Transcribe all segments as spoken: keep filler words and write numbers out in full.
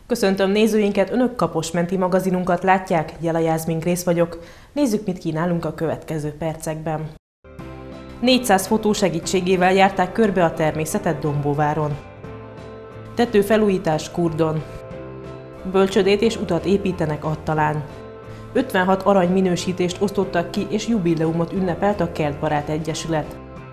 Köszöntöm nézőinket, Önök Kaposmenti magazinunkat látják, Jela Jászmin Grész vagyok. Nézzük, mit kínálunk a következő percekben. négyszáz fotó segítségével járták körbe a természetet Dombóváron. Tetőfelújítás Kurdon. Bölcsödét és utat építenek Attalán. ötvenhat arany minősítést osztottak ki és jubileumot ünnepelt a Kertbarát Egyesület.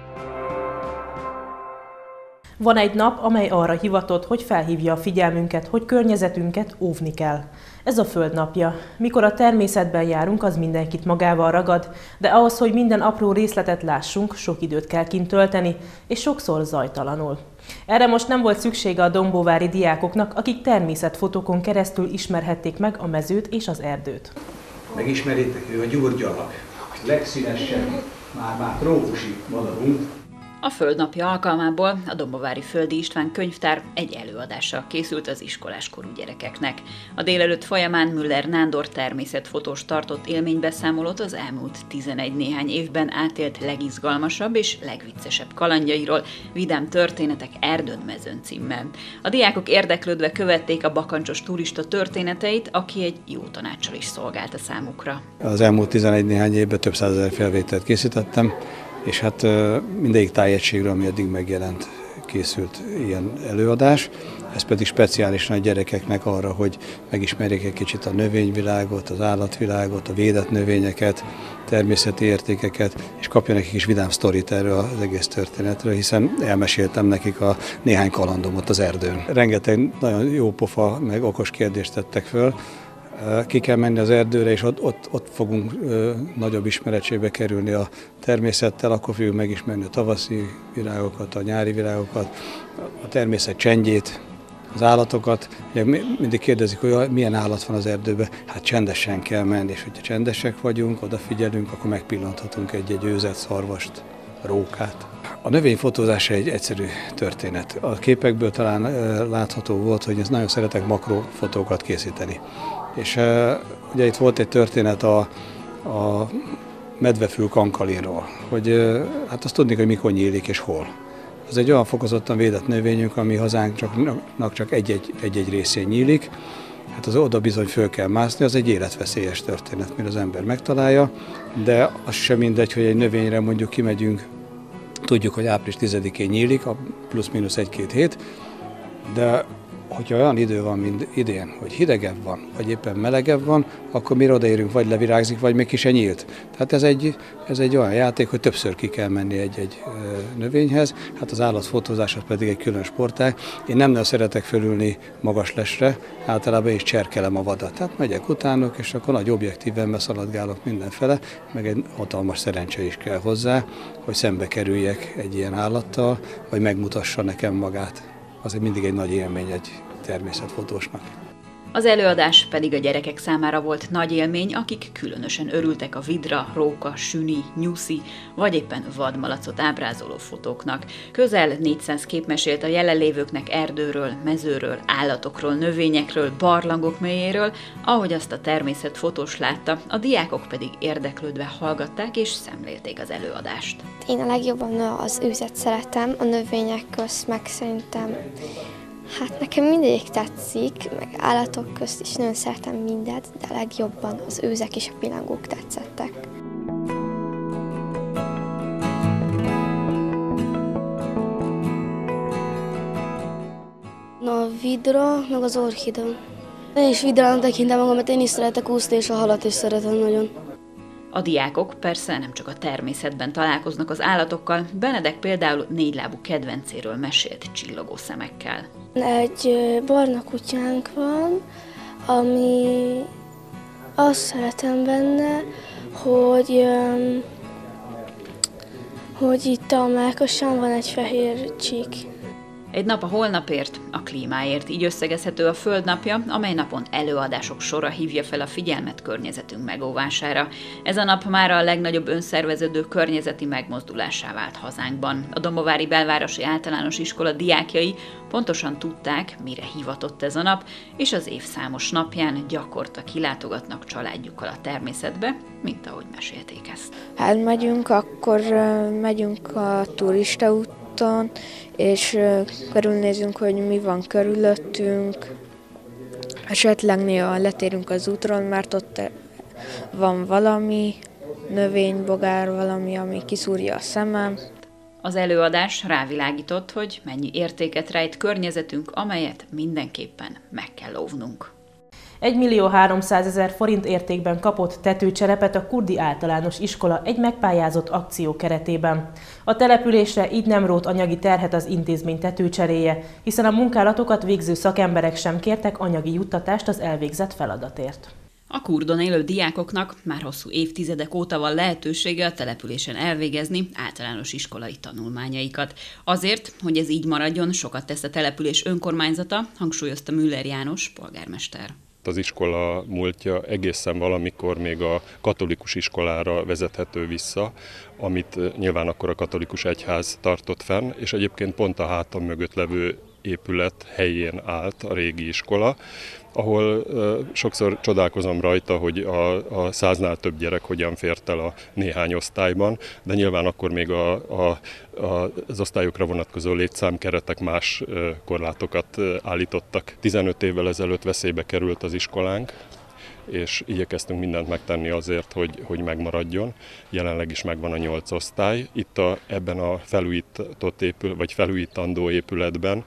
Van egy nap, amely arra hivatott, hogy felhívja a figyelmünket, hogy környezetünket óvni kell. Ez a Föld napja. Mikor a természetben járunk, az mindenkit magával ragad, de ahhoz, hogy minden apró részletet lássunk, sok időt kell kint tölteni, és sokszor zajtalanul. Erre most nem volt szüksége a dombóvári diákoknak, akik természetfotókon keresztül ismerhették meg a mezőt és az erdőt. Megismeritek, ő a gyurgyalak, legszínesebb, már-már trópusi madarunkk. A Földnapja alkalmából a Dombovári Földi István Könyvtár egy előadással készült az iskoláskorú gyerekeknek. A délelőtt folyamán Müller Nándor természetfotós tartott élménybeszámolót az elmúlt tizenegy néhány évben átélt legizgalmasabb és legviccesebb kalandjairól, Vidám történetek Erdőn-mezőn címmel. A diákok érdeklődve követték a bakancsos turista történeteit, aki egy jó tanáccsal is szolgált a számukra. Az elmúlt tizenegy néhány évben több százezer felvételt készítettem, és hát mindegyik tájegységről, ami eddig megjelent, készült ilyen előadás. Ez pedig speciálisan a gyerekeknek arra, hogy megismerjék egy kicsit a növényvilágot, az állatvilágot, a védett növényeket, természeti értékeket, és kapjanak egy kis vidám sztorit erről az egész történetről, hiszen elmeséltem nekik a néhány kalandomat az erdőn. Rengeteg nagyon jó pofa, meg okos kérdést tettek föl. Ki kell menni az erdőre, és ott, ott, ott fogunk ö, nagyobb ismeretségbe kerülni a természettel, akkor fogjuk megismerni a tavaszi virágokat, a nyári virágokat, a természet csendjét, az állatokat. Ugye mindig kérdezik, hogy milyen állat van az erdőben, hát csendesen kell menni, és hogyha csendesek vagyunk, odafigyelünk, akkor megpillanthatunk egy-egy őzet, szarvast, rókát. A növényfotózás egy egyszerű történet. A képekből talán ö, látható volt, hogy ez nagyon szeretek makrofotókat készíteni. És uh, ugye itt volt egy történet a, a medvefül kankalinról, hogy uh, hát azt tudni, hogy mikor nyílik és hol. Ez egy olyan fokozottan védett növényünk, ami hazánknak csak egy-egy részén nyílik. Hát az oda bizony föl kell mászni, az egy életveszélyes történet, mire az ember megtalálja, de az sem mindegy, hogy egy növényre mondjuk kimegyünk, tudjuk, hogy április tizedikén nyílik, plusz-minusz egy-két hét, de hogyha olyan idő van, mint idén, hogy hidegebb van, vagy éppen melegebb van, akkor mire odaérünk, vagy levirágzik, vagy még ki se nyílt. Tehát ez egy, ez egy olyan játék, hogy többször ki kell menni egy-egy növényhez, hát az állatfotózás az pedig egy külön sportág. Én nem nagyon szeretek fölülni magas lesre, általában is cserkelem a vadat. Tehát megyek utánok, és akkor nagy objektívemmel szaladgálok mindenfele, meg egy hatalmas szerencse is kell hozzá, hogy szembe kerüljek egy ilyen állattal, vagy megmutassa nekem magát. Az mindig egy nagy élmény egy természetfotósnak. Az előadás pedig a gyerekek számára volt nagy élmény, akik különösen örültek a vidra, róka, süni, nyuszi vagy éppen vadmalacot ábrázoló fotóknak. Közel négyszáz kép mesélt a jelenlévőknek erdőről, mezőről, állatokról, növényekről, barlangok mélyéről, ahogy azt a természetfotós látta, a diákok pedig érdeklődve hallgatták és szemlélték az előadást. Én a legjobban az őzet szeretem, a növények közt meg szerintem. Hát nekem mindegyik tetszik, meg állatok közt is nagyon szeretem mindet, de legjobban az őzek és a pillangók tetszettek. Na, a vidra, meg az orchida. Én is vidrának tekintem magam, mert én is szeretek úszni, és a halat is szeretem nagyon. A diákok persze nem csak a természetben találkoznak az állatokkal, Benedek például négylábú kedvencéről mesélt csillogó szemekkel. Egy barna kutyánk van, ami azt szeretem benne, hogy, hogy itt a mellkasán van egy fehér csík. Egy nap a holnapért, a klímáért, így összegezhető a Földnapja, amely napon előadások sora hívja fel a figyelmet környezetünk megóvására. Ez a nap már a legnagyobb önszerveződő környezeti megmozdulásá vált hazánkban. A Dombovári Belvárosi Általános Iskola diákjai pontosan tudták, mire hivatott ez a nap, és az év számos napján gyakorta kilátogatnak családjukkal a természetbe, mint ahogy mesélték ezt. Hát megyünk, akkor megyünk a turistaút, és körülnézünk, hogy mi van körülöttünk, Esetleg néha letérünk az útról, mert ott van valami, növénybogár, valami, ami kiszúrja a szemem. Az előadás rávilágított, hogy mennyi értéket rejt környezetünk, amelyet mindenképpen meg kell óvnunk. egymillió-háromszázezer forint értékben kapott tetőcserepet a Kurdi Általános Iskola egy megpályázott akció keretében. A településre így nem rót anyagi terhet az intézmény tetőcseréje, hiszen a munkálatokat végző szakemberek sem kértek anyagi juttatást az elvégzett feladatért. A Kurdon élő diákoknak már hosszú évtizedek óta van lehetősége a településen elvégezni általános iskolai tanulmányaikat. Azért, hogy ez így maradjon, sokat tesz a település önkormányzata, hangsúlyozta Müller János polgármester. Az iskola múltja egészen valamikor még a katolikus iskolára vezethető vissza, amit nyilván akkor a katolikus egyház tartott fenn, és egyébként pont a hátam mögött levő épület helyén állt a régi iskola, ahol uh, sokszor csodálkozom rajta, hogy a, a száznál több gyerek hogyan fért el a néhány osztályban, de nyilván akkor még a, a, a, az osztályokra vonatkozó létszámkeretek más uh, korlátokat uh, állítottak. tizenöt évvel ezelőtt veszélybe került az iskolánk, és igyekeztünk mindent megtenni azért, hogy, hogy megmaradjon. Jelenleg is megvan a nyolc osztály. Itt a, ebben a felújított épül, vagy felújítandó épületben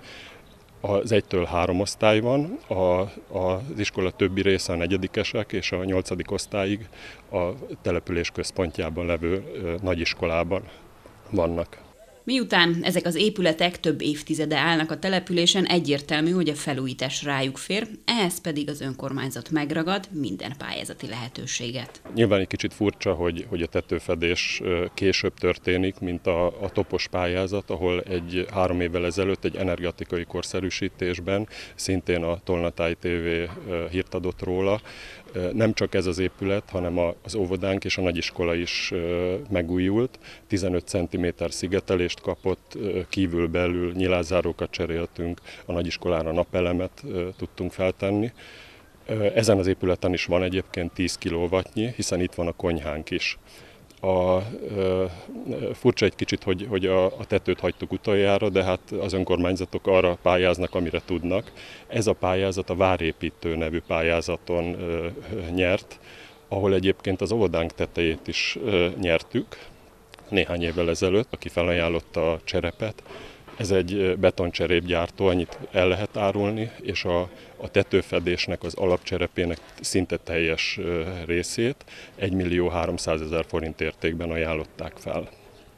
az egytől három osztály van, a, a, az iskola többi része a negyedikesek, és a nyolcadik osztályig a település központjában levő nagyiskolában vannak. Miután ezek az épületek több évtizede állnak a településen, egyértelmű, hogy a felújítás rájuk fér, ehhez pedig az önkormányzat megragad minden pályázati lehetőséget. Nyilván egy kicsit furcsa, hogy, hogy a tetőfedés később történik, mint a, a topos pályázat, ahol egy három évvel ezelőtt egy energetikai korszerűsítésben szintén a Tolnatáj té vé hírt adott róla. Nem csak ez az épület, hanem az óvodánk és a nagyiskola is megújult. tizenöt centiméter szigetelést kapott, kívül-belül nyilázárókat cseréltünk, a nagyiskolára napelemet tudtunk feltenni. Ezen az épületen is van egyébként tíz kilowattnyi, hiszen itt van a konyhánk is. A, ö, furcsa egy kicsit, hogy, hogy a, a tetőt hagytuk utoljára, de hát az önkormányzatok arra pályáznak, amire tudnak. Ez a pályázat a Várépítő nevű pályázaton ö, nyert, ahol egyébként az óvodánk tetejét is ö, nyertük néhány évvel ezelőtt, aki felajánlotta a cserepet. Ez egy betoncserépgyártó, annyit el lehet árulni, és a, a tetőfedésnek, az alapcserepének szinte teljes részét egymillió-háromszázezer forint értékben ajánlották fel.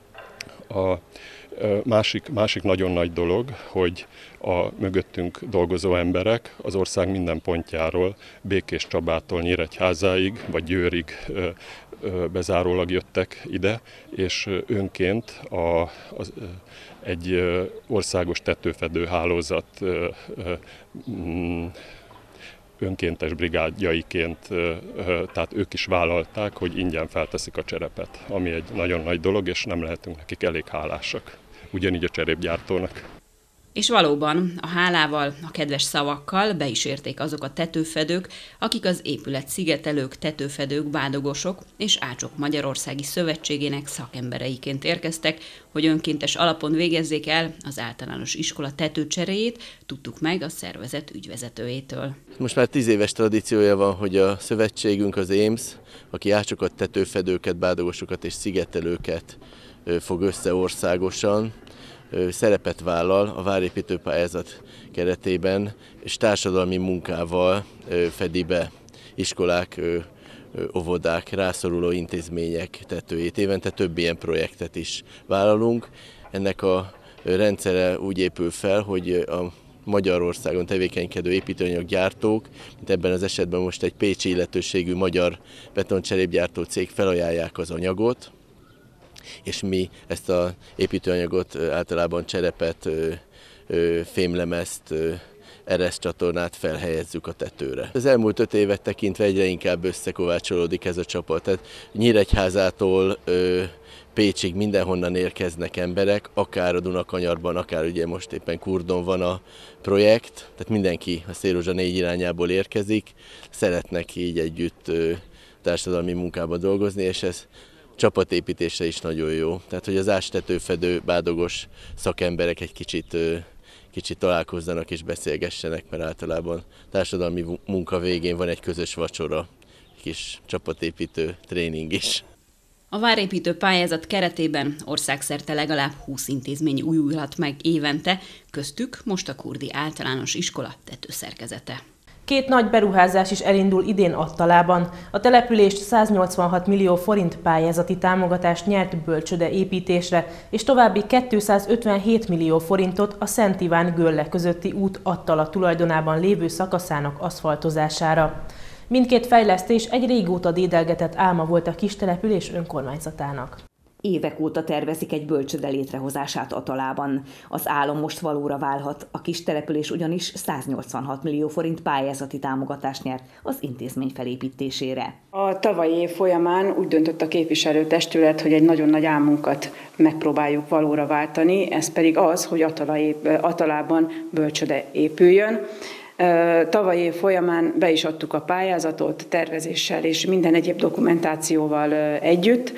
A másik, másik nagyon nagy dolog, hogy a mögöttünk dolgozó emberek az ország minden pontjáról, Békés Csabától Nyíregyházáig vagy Győrig bezárólag jöttek ide, és önként a, az, egy országos tetőfedő hálózat önkéntes brigádjaiként, tehát ők is vállalták, hogy ingyen felteszik a cserepet, ami egy nagyon nagy dolog, és nem lehetünk nekik elég hálásak. Ugyanígy a cserépgyártónak. És valóban a hálával, a kedves szavakkal be is érték azok a tetőfedők, akik az épület szigetelők, tetőfedők, bádogosok és Ácsok Magyarországi Szövetségének szakembereiként érkeztek, hogy önkéntes alapon végezzék el az általános iskola tetőcseréjét, tudtuk meg a szervezet ügyvezetőjétől. Most már tíz éves tradíciója van, hogy a szövetségünk, az é em es, aki ácsokat, tetőfedőket, bádogosokat és szigetelőket fog össze országosan, szerepet vállal a várépítő pályázat keretében, és társadalmi munkával fedi be iskolák, óvodák, rászoruló intézmények tetőjét. Évente több ilyen projektet is vállalunk. Ennek a rendszere úgy épül fel, hogy a Magyarországon tevékenykedő építőanyaggyártók, mint ebben az esetben most egy pécsi illetőségű magyar betoncserépgyártó cég felajánlják az anyagot, és mi ezt az építőanyagot, általában cserepet, fémlemezt, ereszcsatornát felhelyezzük a tetőre. Az elmúlt öt évet tekintve egyre inkább összekovácsolódik ez a csapat. Tehát Nyíregyházától Pécsig mindenhonnan érkeznek emberek, akár a Dunakanyarban, akár ugye most éppen Kurdon van a projekt, tehát mindenki a Szélrózsa négy irányából érkezik, szeretnek így együtt társadalmi munkába dolgozni, és ez csapatépítésre is nagyon jó. Tehát, hogy az ástetőfedő, bádogos szakemberek egy kicsit kicsit találkozzanak és beszélgessenek, mert általában társadalmi munka végén van egy közös vacsora, egy kis csapatépítő tréning is. A várépítő pályázat keretében országszerte legalább húsz intézmény újulhat meg évente, köztük most a kurdi általános iskola tetőszerkezete. Két nagy beruházás is elindul idén Attalában. A települést száznyolcvanhat millió forint pályázati támogatást nyert bölcsöde építésre, és további kétszázötvenhét millió forintot a Szent Iván-Gölle közötti út Attala tulajdonában lévő szakaszának aszfaltozására. Mindkét fejlesztés egy régóta dédelgetett álma volt a kistelepülés önkormányzatának. Évek óta tervezik egy bölcsöde létrehozását Attalában. Az álom most valóra válhat, a kistelepülés ugyanis száznyolcvanhat millió forint pályázati támogatást nyert az intézmény felépítésére. A tavalyi év folyamán úgy döntött a képviselőtestület, hogy egy nagyon nagy álmunkat megpróbáljuk valóra váltani, ez pedig az, hogy Attalában bölcsöde épüljön. Tavaly év folyamán be is adtuk a pályázatot tervezéssel és minden egyéb dokumentációval együtt,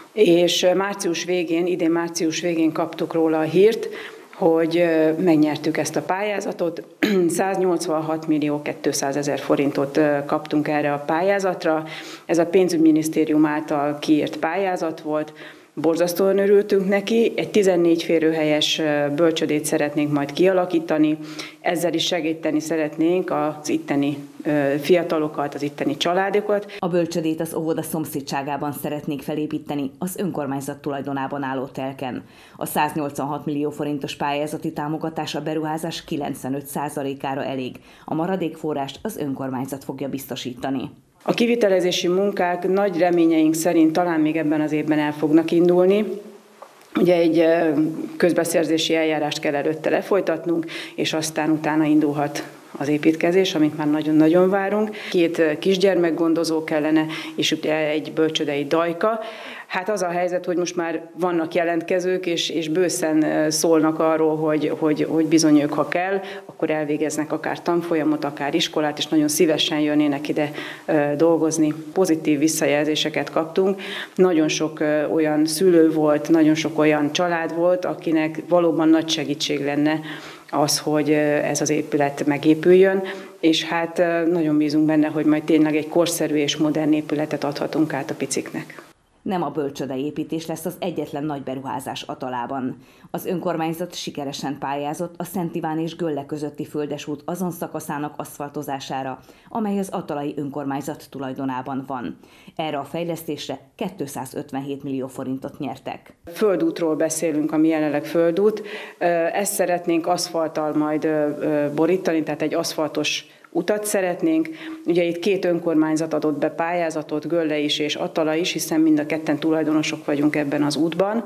és március végén, idén március végén kaptuk róla a hírt, hogy megnyertük ezt a pályázatot. száznyolcvanhat millió kétszázezer forintot kaptunk erre a pályázatra. Ez a pénzügyminisztérium által kiírt pályázat volt. Borzasztóan örültünk neki, egy tizennégy férőhelyes bölcsödét szeretnénk majd kialakítani, ezzel is segíteni szeretnénk az itteni fiatalokat, az itteni családokat. A bölcsödét az óvoda szomszédságában szeretnék felépíteni, az önkormányzat tulajdonában álló telken. A száznyolcvanhat millió forintos pályázati támogatás a beruházás kilencvenöt százalékára elég, a maradék forrást az önkormányzat fogja biztosítani. A kivitelezési munkák nagy reményeink szerint talán még ebben az évben el fognak indulni. Ugye egy közbeszerzési eljárást kell előtte lefolytatnunk, és aztán utána indulhat az építkezés, amit már nagyon-nagyon várunk. Két kisgyermekgondozó kellene, és ugye egy bölcsödei dajka. Hát az a helyzet, hogy most már vannak jelentkezők, és, és bőszen szólnak arról, hogy, hogy, hogy bizony ők, ha kell, akkor elvégeznek akár tanfolyamot, akár iskolát, és nagyon szívesen jönnének ide dolgozni. Pozitív visszajelzéseket kaptunk. Nagyon sok olyan szülő volt, nagyon sok olyan család volt, akinek valóban nagy segítség lenne az, hogy ez az épület megépüljön, és hát nagyon bízunk benne, hogy majd tényleg egy korszerű és modern épületet adhatunk át a piciknek. Nem a bölcsöde építés lesz az egyetlen nagy beruházás Attalában. Az önkormányzat sikeresen pályázott a Szent Iván és Gölle közötti földesút azon szakaszának aszfaltozására, amely az attalai önkormányzat tulajdonában van. Erre a fejlesztésre kétszázötvenhét millió forintot nyertek. Földútról beszélünk, ami jelenleg földút. Ezt szeretnénk aszfalttal majd borítani, tehát egy aszfaltos utat szeretnénk. Ugye itt két önkormányzat adott be pályázatot, Gölle is és Attala is, hiszen mind a ketten tulajdonosok vagyunk ebben az útban,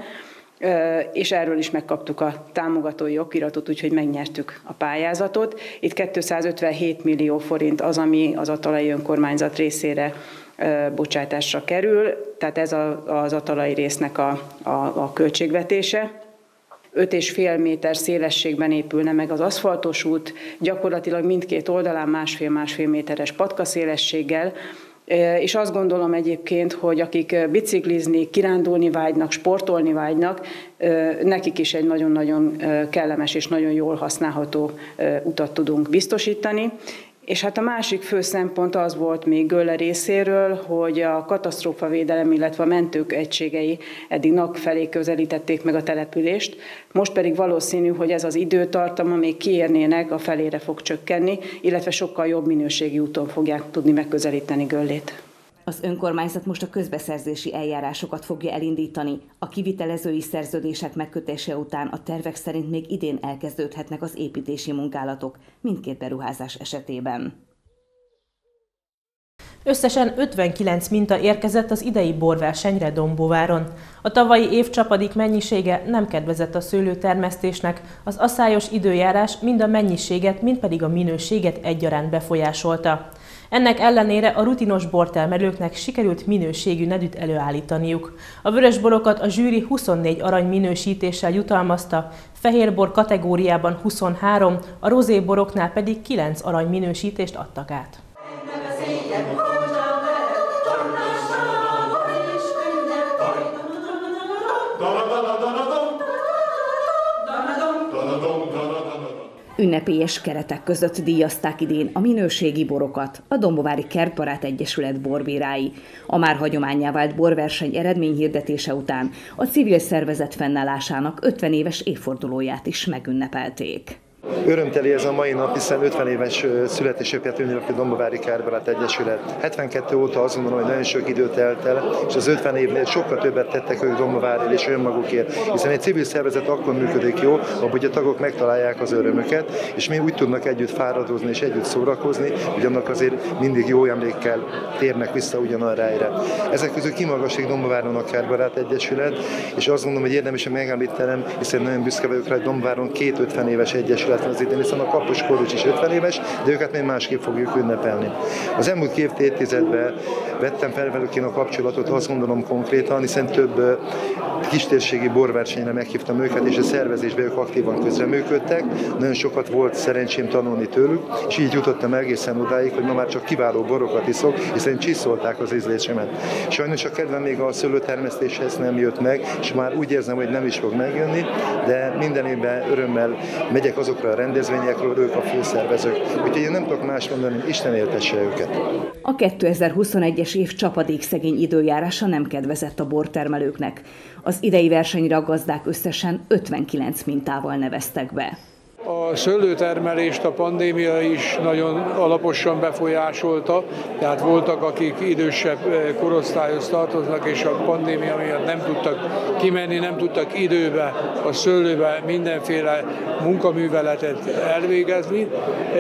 és erről is megkaptuk a támogatói okiratot, úgyhogy megnyertük a pályázatot. Itt kétszázötvenhét millió forint az, ami az attalai önkormányzat részére bocsátásra kerül, tehát ez az attalai résznek a, a, a költségvetése. öt és fél méter szélességben épülne meg az aszfaltos út, gyakorlatilag mindkét oldalán másfél-másfél méteres patkaszélességgel, és azt gondolom egyébként, hogy akik biciklizni, kirándulni vágynak, sportolni vágynak, nekik is egy nagyon-nagyon kellemes és nagyon jól használható utat tudunk biztosítani. És hát a másik fő szempont az volt még Gölle részéről, hogy a katasztrófavédelem, illetve a mentők egységei eddig nap felé közelítették meg a települést, most pedig valószínű, hogy ez az időtartama még kiérnének, a felére fog csökkenni, illetve sokkal jobb minőségi úton fogják tudni megközelíteni Göllét. Az önkormányzat most a közbeszerzési eljárásokat fogja elindítani. A kivitelezői szerződések megkötése után a tervek szerint még idén elkezdődhetnek az építési munkálatok mindkét beruházás esetében. Összesen ötvenkilenc minta érkezett az idei borversenyre Dombováron. A tavalyi év csapadék mennyisége nem kedvezett a szőlőtermesztésnek, az aszályos időjárás mind a mennyiséget, mind pedig a minőséget egyaránt befolyásolta. Ennek ellenére a rutinos bortermelőknek sikerült minőségű nedűt előállítaniuk. A vörösborokat a zsűri huszonnégy arany minősítéssel jutalmazta, fehérbor kategóriában huszonhárom, a rozéboroknál pedig kilenc arany minősítést adtak át. Ünnepélyes keretek között díjazták idén a minőségi borokat a Dombovári Kertbarát Egyesület borbírái. A már hagyománnyá vált borverseny eredményhirdetése után a civil szervezet fennállásának ötven éves évfordulóját is megünnepelték. Örömteli ez a mai nap, hiszen ötven éves születésnapját ünnepli a Dombovári Kertbarát Egyesület. hetvenkettő óta azt gondolom, hogy nagyon sok időt telt el, és az ötven évnél sokkal többet tettek ők Dombovárért és önmagukért, hiszen egy civil szervezet akkor működik jó, ahogy a tagok megtalálják az örömöket, és mi úgy tudnak együtt fáradozni és együtt szórakozni, hogy annak azért mindig jó emlékkel térnek vissza ugyanarra helyre. Ezek közül kimagaslik Dombováron a Kertbarát Egyesület, és azt gondolom, hogy érdemes megemlítenem, hiszen nagyon büszke vagyok rá, hogy Dombováron két ötven éves egyesület az idén, hiszen a Kapos Kórucs is ötven éves, de őket még másképp fogjuk ünnepelni. Az elmúlt két évtizedben vettem fel velük én a kapcsolatot, azt gondolom konkrétan, hiszen több kistérségi borversenyre meghívtam őket, és a szervezésben ők aktívan közreműködtek. Nagyon sokat volt szerencsém tanulni tőlük, és így jutottam egészen odáig, hogy ma már csak kiváló borokat iszok, hiszen csiszolták az ízlésemet. Sajnos a kedvem még a szőlőtermesztéshez nem jött meg, és már úgy érzem, hogy nem is fog megjönni, de minden évben örömmel megyek azokra a rendezvényekről, ők a főszervezők. Úgyhogy én nem tudok más mondani, Isten éltesse őket. A kétezer-huszonegyes év csapadékszegény időjárása nem kedvezett a bortermelőknek. Az idei versenyre a gazdák összesen ötvenkilenc mintával neveztek be. A szőlőtermelést a pandémia is nagyon alaposan befolyásolta, tehát voltak, akik idősebb korosztályhoz tartoznak, és a pandémia miatt nem tudtak kimenni, nem tudtak időbe a szőlőbe mindenféle munkaműveletet elvégezni,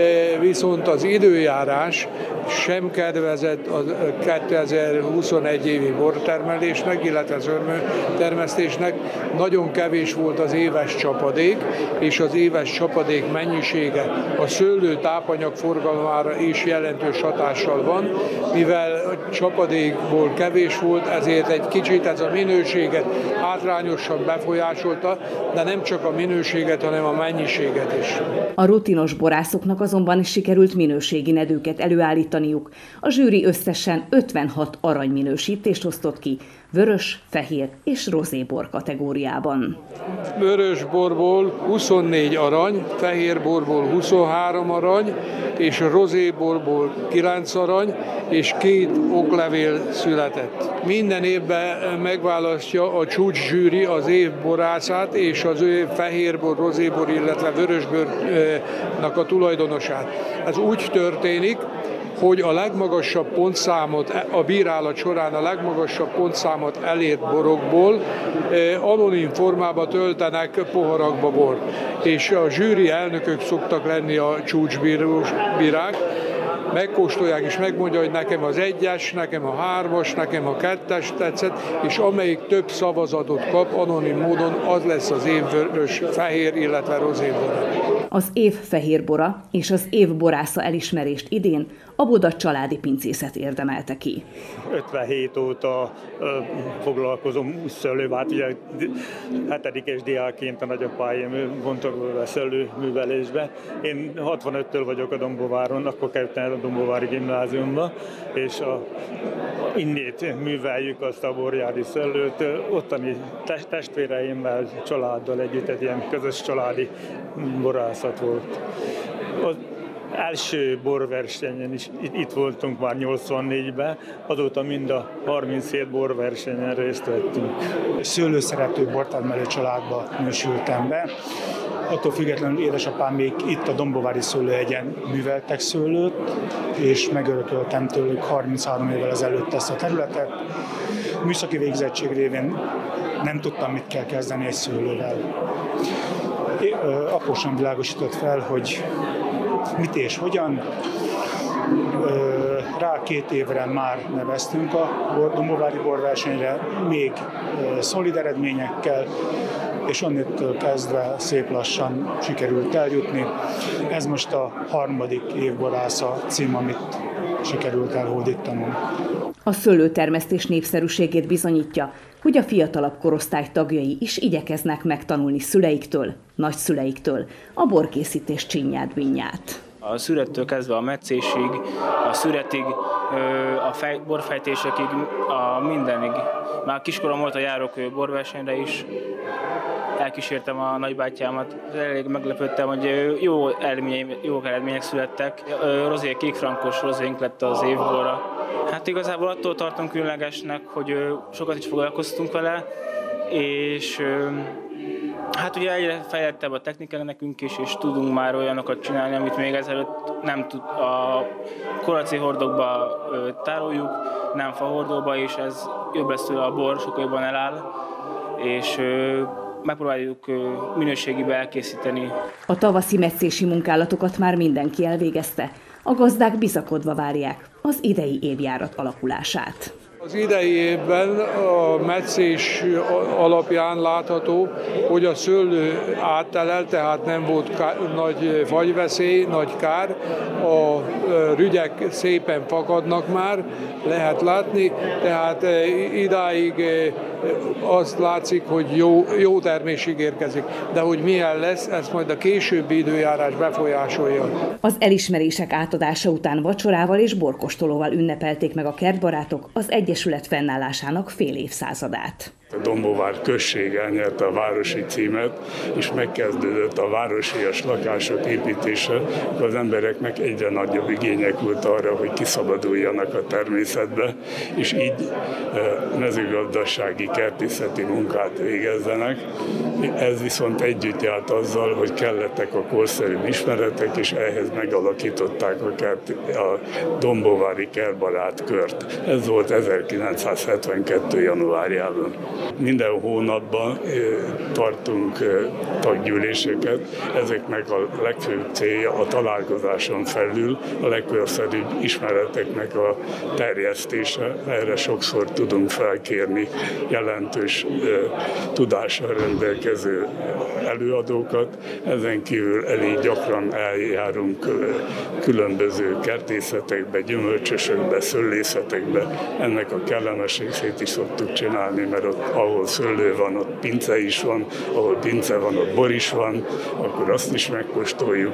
viszont az időjárás sem kedvezett a kétezer-huszonegy évi bortermelésnek, illetve az örmőtermesztésnek. Nagyon kevés volt az éves csapadék, és az éves csapadék mennyisége a szőlő tápanyag forgalmára is jelentős hatással van. Mivel a csapadékból kevés volt, ezért egy kicsit ez a minőséget hátrányosan befolyásolta, de nem csak a minőséget, hanem a mennyiséget is. A rutinos borászoknak azonban sikerült minőségi nedőket előállítaniuk. A zsűri összesen ötvenhat aranyminősítést osztott ki, vörös, fehér és rozébor kategóriában. Vörös borból huszonnégy arany, fehér borból huszonhárom arany, és rozéborból kilenc arany, és két oklevél született. Minden évben megválasztja a csúcszsűri az év borászát és az ő fehérbor, rozébor, illetve vörösbornak a tulajdonosát. Ez úgy történik, hogy a legmagasabb pontszámot, a bírálat során a legmagasabb pontszámot elért borokból anonim formába töltenek poharakba bor. És a zsűri elnökök szoktak lenni a csúcsbírák, megkóstolják és megmondja, hogy nekem az egyes, nekem a hármas, nekem a kettes tetszett, és amelyik több szavazatot kap anonim módon, az lesz az év vörös, fehér, illetve rozébora. Az év fehérbora és az év borásza elismerést idén a Boda családi pincészet érdemelte ki. ötvenhét óta ö, foglalkozom szőlővel, hát ugye hetedikes diákként a nagyapáim vontak be szőlőművelésbe. Én hatvanöttől vagyok a Dombováron, akkor kerültem a Dombovári gimnáziumba, és a, innét műveljük azt a borjádi szőlőt. Ottani testvéreimmel, családdal együtt egy ilyen közös családi borászat volt. Az első borversenyen is itt voltunk már nyolcvannégyben, azóta mind a harminchét borversenyen részt vettünk. Szőlőszerető bortermelő családba nősültem be. Attól függetlenül édesapám még itt a Dombovári szőlőhegyen műveltek szőlőt, és megörököltem tőlük harminchárom évvel ezelőtt ezt a területet. Műszaki végzettség révén nem tudtam, mit kell kezdeni egy szőlővel. Apósom világosított fel, hogy mit és hogyan. Rá két évre már neveztünk a Dombovári borversenyre, még szolid eredményekkel, és onnétől kezdve szép lassan sikerült eljutni. Ez most a harmadik évborásza cím, amit sikerült elhódítanom. A szőlőtermesztés népszerűségét bizonyítja, hogy a fiatalabb korosztály tagjai is igyekeznek megtanulni szüleiktől, nagyszüleiktől a borkészítés csinyát-binyát. A szürettől kezdve a meccésig, a szüretig, a fej, borfejtésekig, a mindenig. Már kiskorom volt, a járok borversenyre is, elkísértem a nagybátyámat. Elég meglepődtem, hogy jó eredmények, jó eredmények születtek. Rozé kékfrankos rozénk lett az évborra. Hát igazából attól tartom különlegesnek, hogy sokat is foglalkoztunk vele, és hát ugye egyre fejlettebb a technika nekünk is, és tudunk már olyanokat csinálni, amit még ezelőtt nem tud. A koracé hordókba tároljuk, nem fahordóba, és ez jobb lesz tőle, a bor sokkal jobban eláll, és megpróbáljuk minőségibe elkészíteni. A tavaszi metszési munkálatokat már mindenki elvégezte. A gazdák bizakodva várják az idei évjárat alakulását. Az idei évben a metszés alapján látható, hogy a szőlő áttelel, tehát nem volt ká- nagy fagyveszély, nagy kár. A rügyek szépen fakadnak már, lehet látni, tehát idáig azt látszik, hogy jó, jó termésig érkezik. De hogy milyen lesz, ezt majd a későbbi időjárás befolyásolja. Az elismerések átadása után vacsorával és borkostolóval ünnepelték meg a kertbarátok az Egyesület fennállásának fél évszázadát. A Dombóvár község elnyerte a városi címet, és megkezdődött a városias lakások építése, az embereknek egyre nagyobb igények volt arra, hogy kiszabaduljanak a természetbe, és így mezőgazdasági, kertészeti munkát végezzenek. Ez viszont együtt járt azzal, hogy kellettek a korszerű ismeretek, és ehhez megalakították a, kert, a Dombóvári Kertbarát kört. Ez volt ezerkilencszázhetvenkettő. januárjában. Minden hónapban tartunk taggyűléseket, ezeknek a legfőbb célja a találkozáson felül a legkorszerűbb ismereteknek a terjesztése. Erre sokszor tudunk felkérni jelentős tudással rendelkező előadókat. Ezen kívül elég gyakran eljárunk különböző kertészetekbe, gyümölcsösökbe, szőlészetekbe. Ennek a kellemes részét is szoktuk csinálni, mert ott, ahol szőlő van, ott pince is van, ahol pince van, ott bor is van, akkor azt is megkóstoljuk.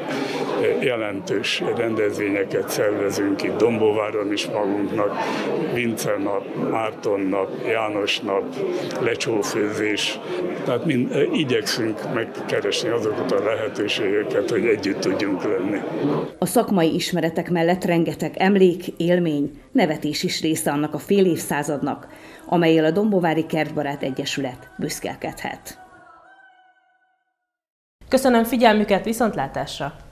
Jelentős rendezvényeket szervezünk itt Dombóváron is magunknak, Vince nap, Márton nap, János nap, lecsófőzés. Tehát mind, igyekszünk megkeresni azokat a lehetőségeket, hogy együtt tudjunk lenni. A szakmai ismeretek mellett rengeteg emlék, élmény, nevetés is része annak a fél évszázadnak, amellyel a Dombóvári Kertbarát Egyesület büszkélkedhet. Köszönöm figyelmüket, viszontlátásra!